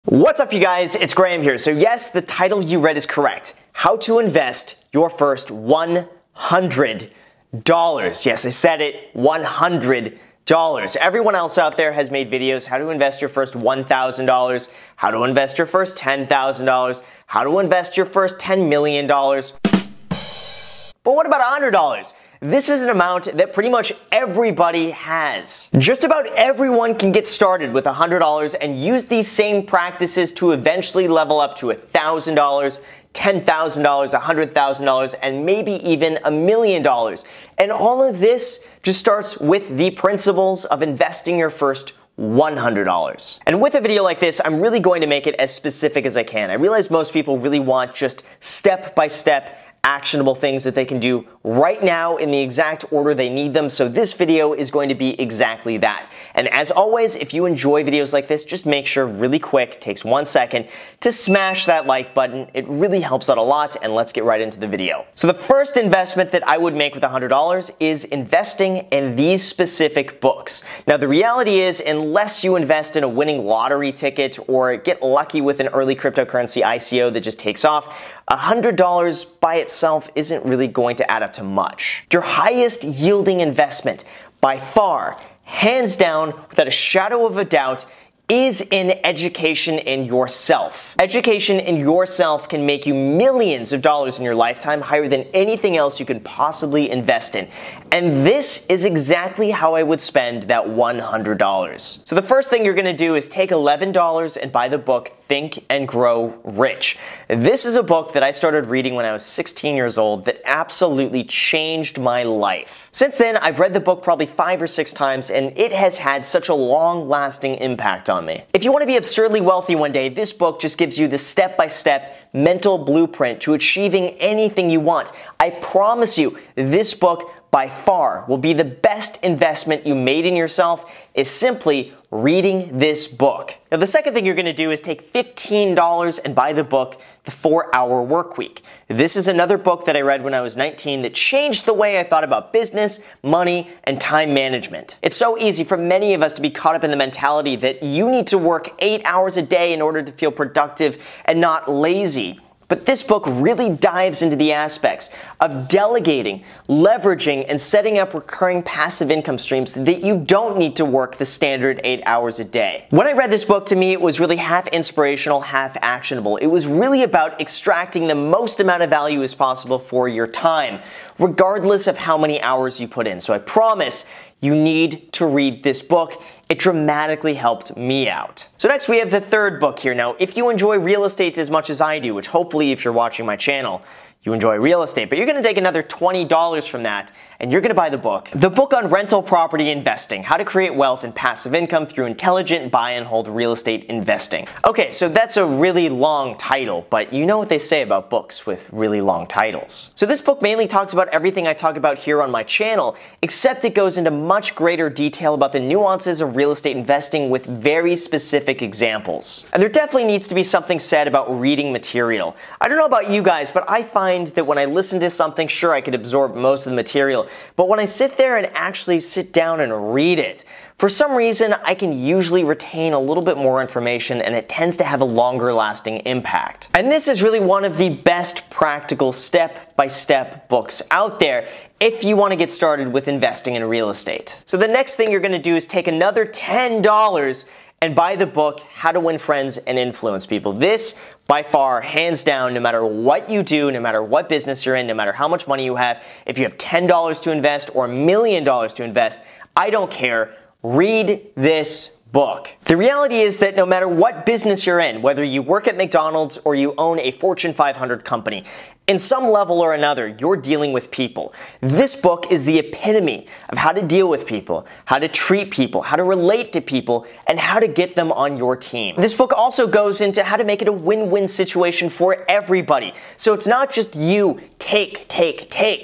What's up, you guys? It's Graham here. So yes, the title you read is correct. How to invest your first $100. Yes, I said it, $100. Everyone else out there has made videos how to invest your first $1,000, how to invest your first $10,000, how to invest your first $10 million. But what about $100? This is an amount that pretty much everybody has. Just about everyone can get started with $100 and use these same practices to eventually level up to $1,000, $10,000, $100,000, and maybe even $1 million. And all of this just starts with the principles of investing your first $100. And with a video like this, I'm really going to make it as specific as I can. I realize most people really want just step-by-step actionable things that they can do right now in the exact order they need them, so this video is going to be exactly that. And as always, if you enjoy videos like this, just make sure really quick, takes 1 second, to smash that like button. It really helps out a lot, and let's get right into the video. So the first investment that I would make with $100 is investing in these specific books. Now the reality is, unless you invest in a winning lottery ticket or get lucky with an early cryptocurrency ICO that just takes off, $100 by itself isn't really going to add up to much. Your highest yielding investment, by far, hands down, without a shadow of a doubt, is in education in yourself. Education in yourself can make you millions of dollars in your lifetime, higher than anything else you can possibly invest in. And this is exactly how I would spend that $100. So the first thing you're gonna do is take $11 and buy the book Think and Grow Rich. This is a book that I started reading when I was 16 years old that absolutely changed my life. Since then, I've read the book probably 5 or 6 times, and it has had such a long-lasting impact on me. If you want to be absurdly wealthy one day, this book just gives you the step-by-step mental blueprint to achieving anything you want. I promise you, this book by far will be the best investment you made in yourself, is simply reading this book. Now the second thing you're going to do is take $15 and buy the book The 4-Hour Workweek. This is another book that I read when I was 19 that changed the way I thought about business, money, and time management. It's so easy for many of us to be caught up in the mentality that you need to work 8 hours a day in order to feel productive and not lazy. But this book really dives into the aspects of delegating, leveraging, and setting up recurring passive income streams so that you don't need to work the standard 8 hours a day. When I read this book, to me, it was really half inspirational, half actionable. It was really about extracting the most amount of value as possible for your time, regardless of how many hours you put in. So I promise you need to read this book. It dramatically helped me out. So next we have the third book here. Now, if you enjoy real estate as much as I do, which hopefully if you're watching my channel, you enjoy real estate, but you're gonna take another $20 from that and you're gonna buy the book on rental property investing, how to create wealth and passive income through intelligent buy and hold real estate investing. Okay, so that's a really long title, but you know what they say about books with really long titles. So this book mainly talks about everything I talk about here on my channel, except it goes into much greater detail about the nuances of real estate investing with very specific examples. And there definitely needs to be something said about reading material. I don't know about you guys, but I find that when I listen to something, sure, I could absorb most of the material, but when I sit there and actually sit down and read it, for some reason, I can usually retain a little bit more information, and it tends to have a longer lasting impact. And this is really one of the best practical step-by-step books out there if you want to get started with investing in real estate. So the next thing you're going to do is take another $10 and buy the book How to Win Friends and Influence People. This, by far, hands down, no matter what you do, no matter what business you're in, no matter how much money you have, if you have $10 to invest or $1 million to invest, I don't care. Read this book. The reality is that no matter what business you're in, whether you work at McDonald's or you own a Fortune 500 company, in some level or another, you're dealing with people. This book is the epitome of how to deal with people, how to treat people, how to relate to people, and how to get them on your team. This book also goes into how to make it a win-win situation for everybody. So it's not just you take.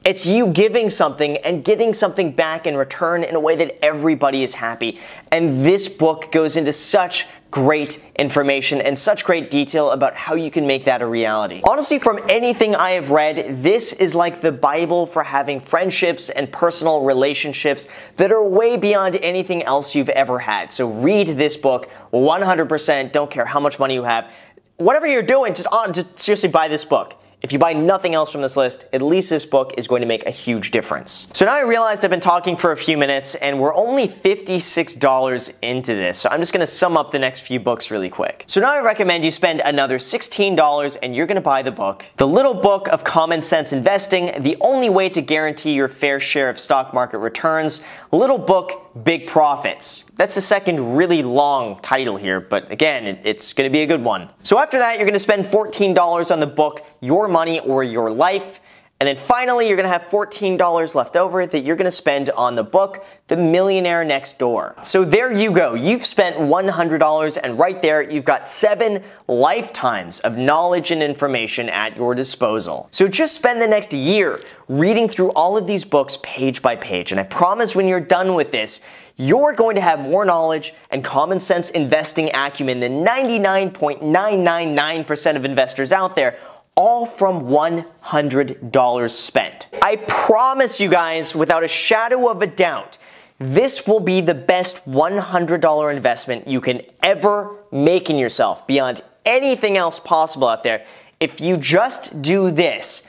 It's you giving something and getting something back in return in a way that everybody is happy. And this book goes into such great information and such great detail about how you can make that a reality. Honestly, from anything I have read, this is like the Bible for having friendships and personal relationships that are way beyond anything else you've ever had. So read this book 100%, don't care how much money you have. Whatever you're doing, just seriously buy this book. If you buy nothing else from this list, at least this book is going to make a huge difference. So now I realized I've been talking for a few minutes and we're only $56 into this. So I'm just gonna sum up the next few books really quick. So now I recommend you spend another $16 and you're gonna buy the book, The Little Book of Common Sense Investing, The Only Way to Guarantee Your Fair Share of Stock Market Returns, Little Book, Big Profits. That's the second really long title here, but again, it's gonna be a good one. So after that, you're gonna spend $14 on the book, Your Money or Your Life. And then finally, you're gonna have $14 left over that you're gonna spend on the book, The Millionaire Next Door. So there you go. You've spent $100 and right there, you've got 7 lifetimes of knowledge and information at your disposal. So just spend the next year reading through all of these books page by page. And I promise when you're done with this, you're going to have more knowledge and common sense investing acumen than 99.999% of investors out there, all from $100 spent. I promise you guys, without a shadow of a doubt, this will be the best $100 investment you can ever make in yourself beyond anything else possible out there. If you just do this,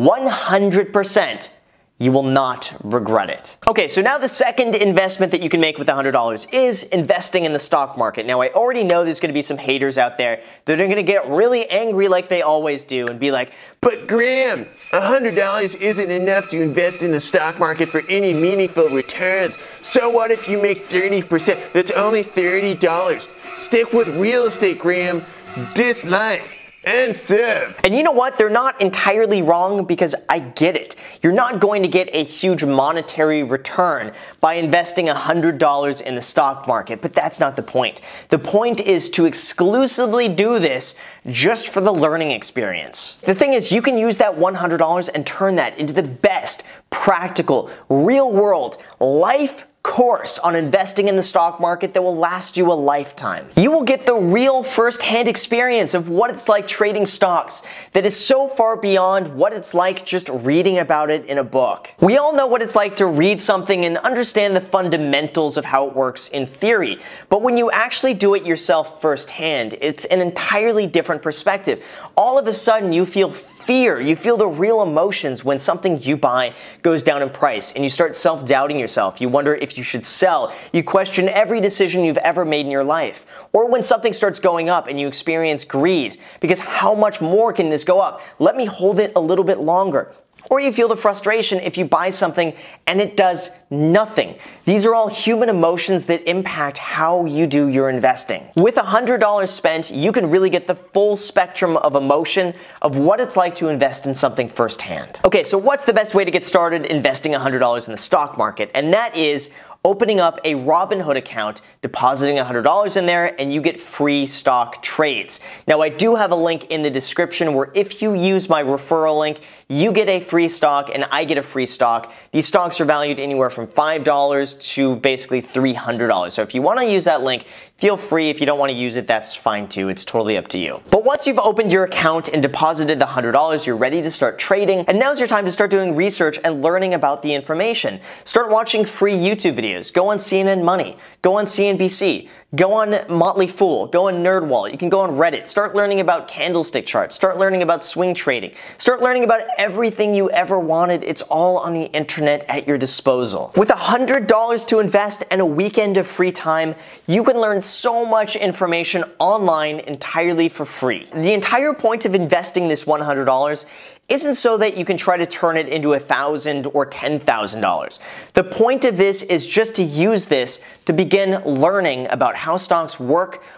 100%, you will not regret it. Okay, so now the second investment that you can make with $100 is investing in the stock market. Now, I already know there's gonna be some haters out there that are gonna get really angry like they always do and be like, "But Graham, $100 isn't enough to invest in the stock market for any meaningful returns. So what if you make 30%? That's only $30. Stick with real estate, Graham. Dislike. And sub." And you know what? They're not entirely wrong because I get it. You're not going to get a huge monetary return by investing $100 in the stock market, but that's not the point. The point is to exclusively do this just for the learning experience. The thing is, you can use that $100 and turn that into the best, practical, real-world, life course on investing in the stock market that will last you a lifetime. You will get the real first-hand experience of what it's like trading stocks that is so far beyond what it's like just reading about it in a book. We all know what it's like to read something and understand the fundamentals of how it works in theory, but when you actually do it yourself firsthand, it's an entirely different perspective. All of a sudden, you feel fear. You feel the real emotions when something you buy goes down in price and you start self-doubting yourself. You wonder if you should sell. You question every decision you've ever made in your life. Or when something starts going up and you experience greed because how much more can this go up? Let me hold it a little bit longer. Or you feel the frustration if you buy something and it does nothing. These are all human emotions that impact how you do your investing. With $100 spent, you can really get the full spectrum of emotion of what it's like to invest in something firsthand. Okay, so what's the best way to get started investing $100 in the stock market? And that is opening up a Robinhood account, depositing $100 in there, and you get free stock trades. Now, I do have a link in the description where if you use my referral link, you get a free stock and I get a free stock. These stocks are valued anywhere from $5 to basically $300. So if you want to use that link, feel free. If you don't want to use it, that's fine too. It's totally up to you. But once you've opened your account and deposited the $100, you're ready to start trading. And now's your time to start doing research and learning about the information. Start watching free YouTube videos. Go on CNN Money. Go on CNBC. Go on Motley Fool, go on NerdWallet, you can go on Reddit, start learning about candlestick charts, start learning about swing trading, start learning about everything you ever wanted. It's all on the internet at your disposal. With $100 to invest and a weekend of free time, you can learn so much information online entirely for free. The entire point of investing this $100 isn't so that you can try to turn it into $1,000 or $10,000. The point of this is just to use this to begin learning about how stocks work,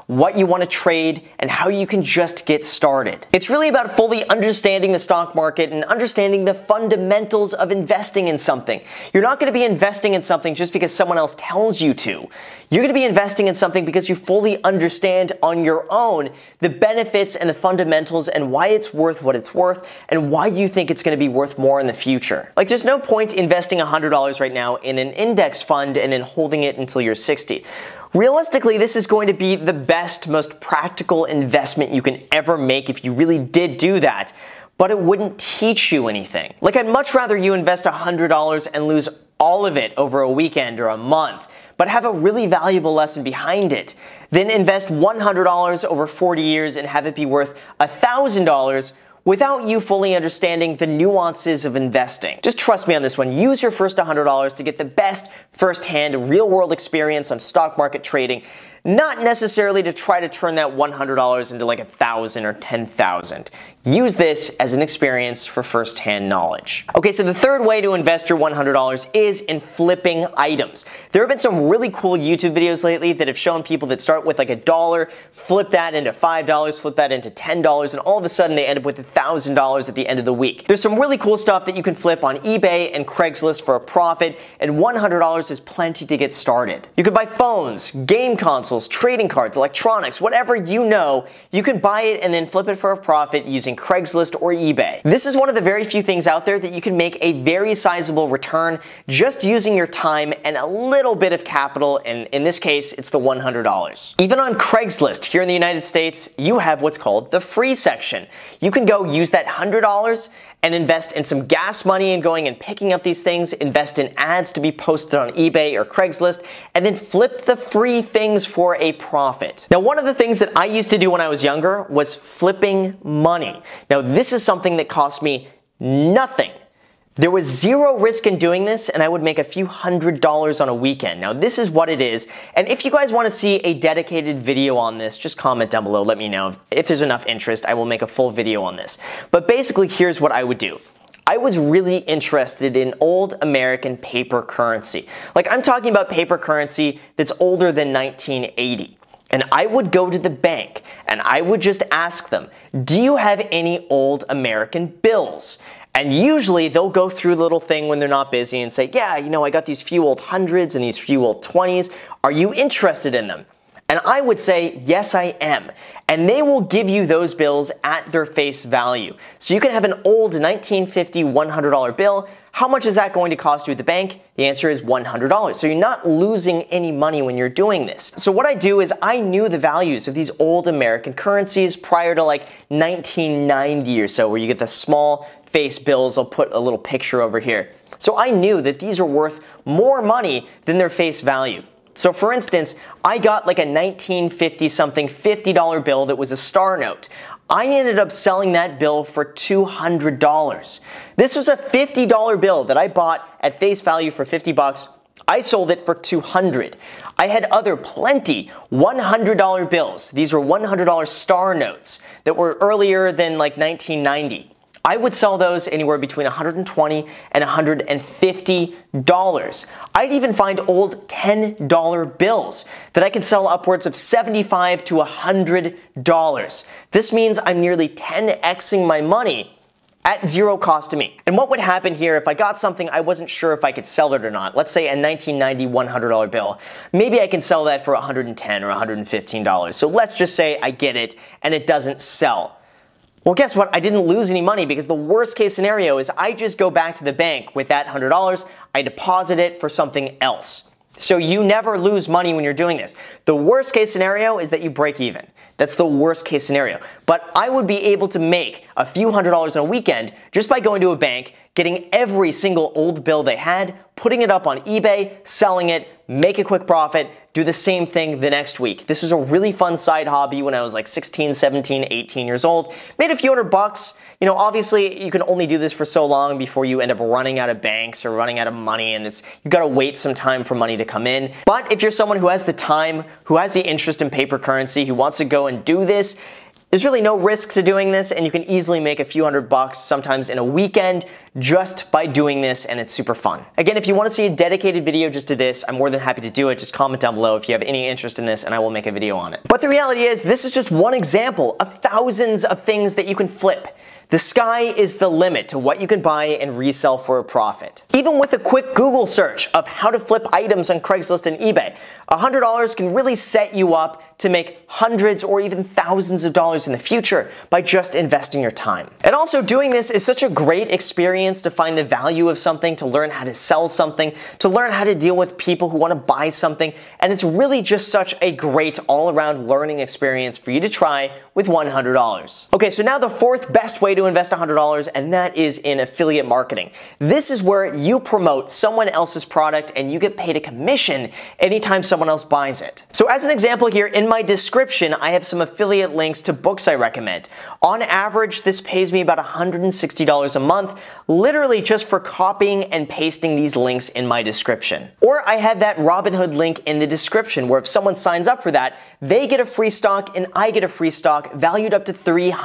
what you want to trade, and how you can just get started. It's really about fully understanding the stock market and understanding the fundamentals of investing in something. You're not going to be investing in something just because someone else tells you to. You're going to be investing in something because you fully understand on your own the benefits and the fundamentals and why it's worth what it's worth and why you think it's going to be worth more in the future. Like, there's no point investing $100 right now in an index fund and then holding it until you're 60. Realistically, this is going to be the best, most practical investment you can ever make if you really did do that, but it wouldn't teach you anything. Like, I'd much rather you invest $100 and lose all of it over a weekend or a month, but have a really valuable lesson behind it, than invest $100 over 40 years and have it be worth $1,000 without you fully understanding the nuances of investing. Just trust me on this one. Use your first $100 to get the best first-hand, real-world experience on stock market trading, not necessarily to try to turn that $100 into like $1,000 or $10,000. Use this as an experience for first-hand knowledge. Okay, so the third way to invest your $100 is in flipping items. There have been some really cool YouTube videos lately that have shown people that start with like $1, flip that into $5, flip that into $10, and all of a sudden they end up with $1,000 at the end of the week. There's some really cool stuff that you can flip on eBay and Craigslist for a profit, and $100 is plenty to get started. You could buy phones, game consoles, trading cards, electronics, whatever you know, you can buy it and then flip it for a profit using Craigslist or eBay. This is one of the very few things out there that you can make a very sizable return just using your time and a little bit of capital, and in this case, it's the $100. Even on Craigslist here in the United States, you have what's called the free section. You can go use that $100 and invest in some gas money and going and picking up these things, invest in ads to be posted on eBay or Craigslist, and then flip the free things for a profit. Now, one of the things that I used to do when I was younger was flipping money. Now, this is something that cost me nothing. There was zero risk in doing this, and I would make a few $100s on a weekend. Now, this is what it is, and if you guys want to see a dedicated video on this, just comment down below, let me know. If there's enough interest, I will make a full video on this. But basically, here's what I would do. I was really interested in old American paper currency. Like, I'm talking about paper currency that's older than 1980. And I would go to the bank and I would just ask them, do you have any old American bills? And usually they'll go through the little thing when they're not busy and say, yeah, you know, I got these few old 100s and these few old 20s. Are you interested in them? And I would say, yes, I am. And they will give you those bills at their face value. So you can have an old 1950 $100 bill. How much is that going to cost you at the bank? The answer is $100. So you're not losing any money when you're doing this. So what I do is I knew the values of these old American currencies prior to like 1990 or so, where you get the small face bills. I'll put a little picture over here. So I knew that these are worth more money than their face value. So for instance, I got like a 1950 something $50 bill that was a star note. I ended up selling that bill for $200. This was a $50 bill that I bought at face value for 50 bucks. I sold it for $200. I had other plenty $100 bills. These were $100 star notes that were earlier than like 1990. I would sell those anywhere between $120 and $150. I'd even find old $10 bills that I could sell upwards of $75 to $100. This means I'm nearly 10xing my money at zero cost to me. And what would happen here if I got something I wasn't sure if I could sell it or not? Let's say a 1990 $100 bill. Maybe I can sell that for $110 or $115. So let's just say I get it and it doesn't sell. Well, guess what? I didn't lose any money, because the worst case scenario is I just go back to the bank with that $100, I deposit it for something else. So you never lose money when you're doing this. The worst case scenario is that you break even. That's the worst case scenario. But I would be able to make a few $100s on a weekend just by going to a bank, getting every single old bill they had, putting it up on eBay, selling it, make a quick profit, do the same thing the next week. This was a really fun side hobby when I was like 16, 17, 18 years old. Made a few $100. You know, obviously you can only do this for so long before you end up running out of banks or running out of money, and you gotta wait some time for money to come in. But if you're someone who has the time, who has the interest in paper currency, who wants to go and do this, there's really no risk to doing this, and you can easily make a few $100 sometimes in a weekend just by doing this, and it's super fun. Again, if you want to see a dedicated video just to this, I'm more than happy to do it. Just comment down below if you have any interest in this and I will make a video on it. But the reality is, this is just one example of thousands of things that you can flip. The sky is the limit to what you can buy and resell for a profit. Even with a quick Google search of how to flip items on Craigslist and eBay, $100 can really set you up to make hundreds or even thousands of dollars in the future by just investing your time. And also, doing this is such a great experience to find the value of something, to learn how to sell something, to learn how to deal with people who want to buy something, and it's really just such a great all-around learning experience for you to try with $100. Okay, so now the fourth best way to invest $100, and that is in affiliate marketing. This is where you promote someone else's product and you get paid a commission anytime someone else buys it. So as an example here, in my description, I have some affiliate links to books I recommend. On average, this pays me about $160 a month, literally just for copying and pasting these links in my description. Or I have that Robinhood link in the description where if someone signs up for that, they get a free stock and I get a free stock valued up to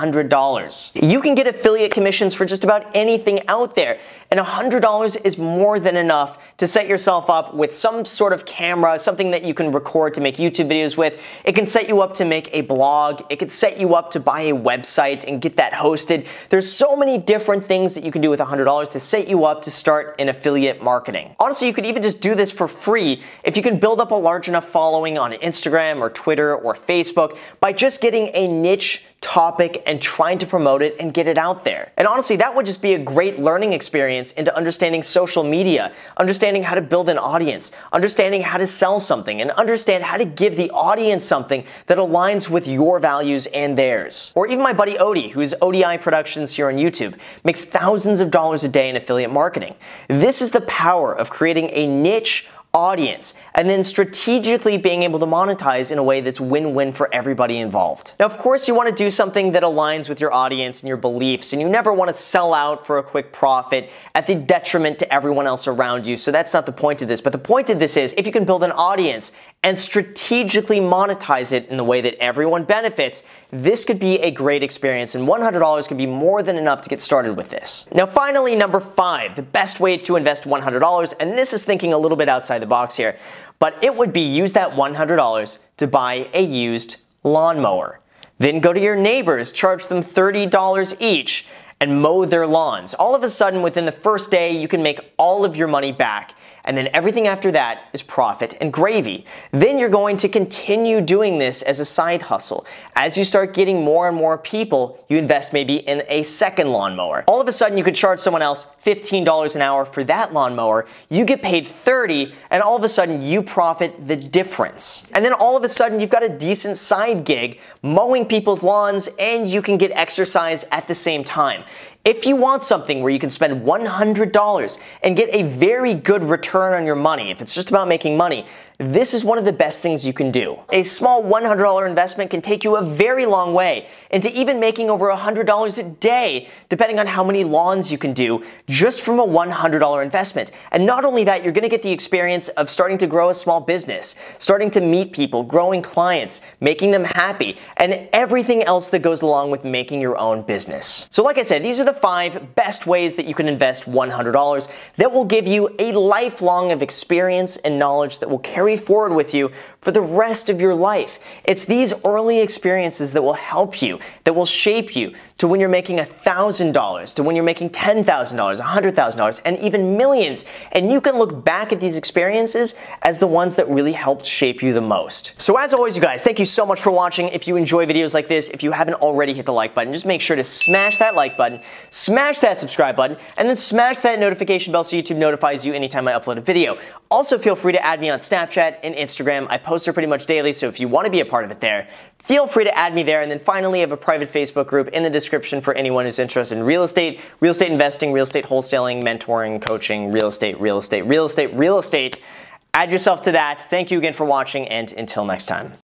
$300. You can get affiliate commissions for just about anything out there, and $100 is more than enough to set yourself up with some sort of camera, something that you can record to make YouTube videos with. It can set you up to make a blog. It could set you up to buy a website and get that hosted. There's so many different things that you can do with $100 to set you up to start in affiliate marketing. Honestly, you could even just do this for free if you can build up a large enough following on Instagram or Twitter or Facebook by just getting a niche topic and trying to promote it and get it out there. And honestly, that would just be a great learning experience into understanding social media, understanding how to build an audience, understanding how to sell something, and understand how to give the audience something that aligns with your values and theirs. Or even my buddy Odie, who's ODI Productions here on YouTube, makes thousands of dollars a day in affiliate marketing. This is the power of creating a niche audience and then strategically being able to monetize in a way that's win-win for everybody involved. Now, of course, you want to do something that aligns with your audience and your beliefs, and you never want to sell out for a quick profit at the detriment to everyone else around you. So that's not the point of this. But the point of this is, if you can build an audience and strategically monetize it in the way that everyone benefits, this could be a great experience, and $100 could be more than enough to get started with this. Now, finally, number 5, the best way to invest $100, and this is thinking a little bit outside the box here, but it would be use that $100 to buy a used lawnmower. Then go to your neighbors, charge them $30 each, and mow their lawns. All of a sudden, within the first day, you can make all of your money back, and then everything after that is profit and gravy. Then you're going to continue doing this as a side hustle. As you start getting more and more people, you invest maybe in a second lawnmower. All of a sudden, you could charge someone else $15 an hour for that lawnmower. You get paid $30, and all of a sudden, you profit the difference. And then all of a sudden, you've got a decent side gig mowing people's lawns, and you can get exercise at the same time. If you want something where you can spend $100 and get a very good return on your money, if it's just about making money, this is one of the best things you can do. A small $100 investment can take you a very long way into even making over $100 a day, depending on how many lawns you can do just from a $100 investment. And not only that, you're going to get the experience of starting to grow a small business, starting to meet people, growing clients, making them happy, and everything else that goes along with making your own business. So like I said, these are the 5 best ways that you can invest $100 that will give you a lifelong of experience and knowledge that will carry forward with you for the rest of your life. It's these early experiences that will help you, that will shape you to when you're making $1,000, to when you're making $10,000, $100,000, and even millions. And you can look back at these experiences as the ones that really helped shape you the most. So as always, you guys, thank you so much for watching. If you enjoy videos like this, if you haven't already hit the like button, just make sure to smash that like button, smash that subscribe button, and then smash that notification bell so YouTube notifies you anytime I upload a video. Also, feel free to add me on Snapchat and Instagram. I post there pretty much daily, so if you want to be a part of it there, feel free to add me there. And then finally, I have a private Facebook group in the description for anyone who's interested in real estate investing, real estate wholesaling, mentoring, coaching, real estate. Add yourself to that. Thank you again for watching, and until next time.